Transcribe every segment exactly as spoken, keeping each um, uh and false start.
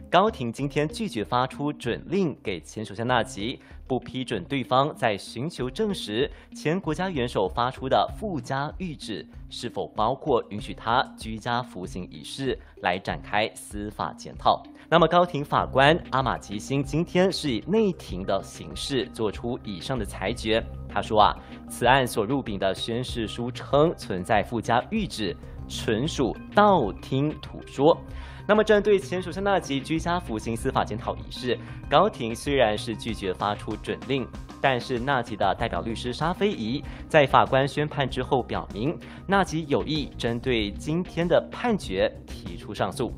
高庭今天拒绝发出准令给前首相纳吉，不批准对方在寻求证实前国家元首发出的附加谕旨是否包括允许他居家服刑一事来展开司法检讨。那么，高庭法官阿马吉辛今天是以内庭的形式做出以上的裁决。他说啊，此案所入禀的宣誓书称存在附加谕旨，纯属道听途说。那么，针对前首相纳吉居家服刑司法检讨一事，高庭虽然是拒绝发出准令，但是纳吉的代表律师沙菲仪在法官宣判之后表明，纳吉有意针对今天的判决提出上诉。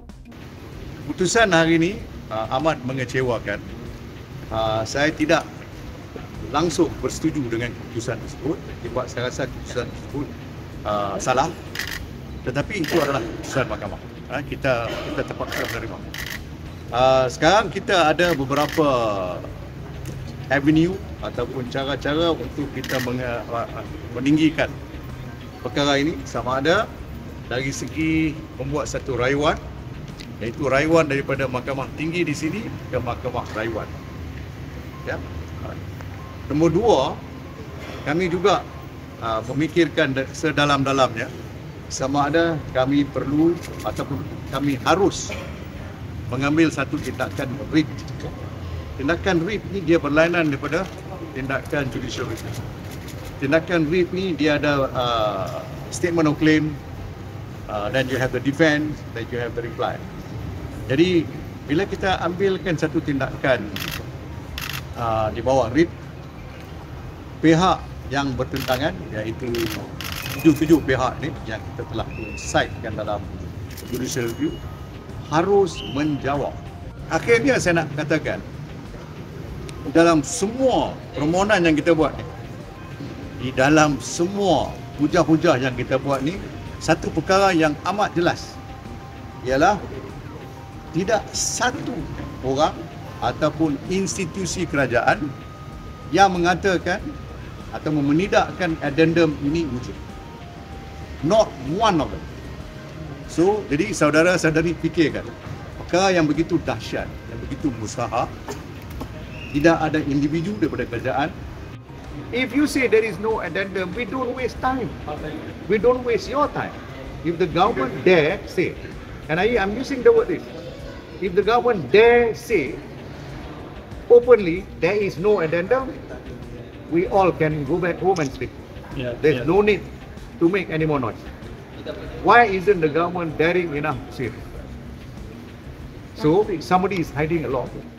Putusan hari ini uh, amat mengecewakan. Uh, saya tidak langsung bersetuju dengan keputusan tersebut sebab saya rasa keputusan tersebut uh, salah. Tetapi itu adalah keputusan mahkamah. Uh, kita kita terpaksa menerima. Uh, sekarang kita ada beberapa avenue ataupun cara-cara untuk kita meninggikan perkara ini, sama ada dari segi membuat satu rayuan, iaitu rayuan daripada mahkamah tinggi di sini ke mahkamah rayuan. Ya. Nombor dua, kami juga uh, memikirkan sedalam-dalamnya sama ada kami perlu ataupun kami harus mengambil satu tindakan writ. Tindakan writ ni dia berlainan daripada tindakan judicial review. Tindakan writ ni dia ada uh, statement of claim, uh, then you have the defense, then you have the reply. Jadi bila kita ambilkan satu tindakan uh, di bawah writ, pihak yang bertentangan, iaitu tujuh-tujuh pihak ni yang kita telah citekan dalam judicial review, harus menjawab. Akhirnya saya nak katakan, dalam semua permohonan yang kita buat ni, di dalam semua hujah-hujah yang kita buat ni, satu perkara yang amat jelas ialah tidak satu orang ataupun institusi kerajaan yang mengatakan atau menidakkan addendum ini wujud. Not one of them. So, jadi saudara-saudari fikirkan, perkara yang begitu dahsyat, yang begitu mustahak, tidak ada individu daripada kerajaan. If you say there is no addendum, we don't waste time. We don't waste your time. If the government dare say, and I am using the word this, if the government dare say openly there is no addendum, we all can go back home and sleep. Yeah, There's yeah. no need to make any more noise. Why isn't the government daring enough to say it? So somebody is hiding a lot.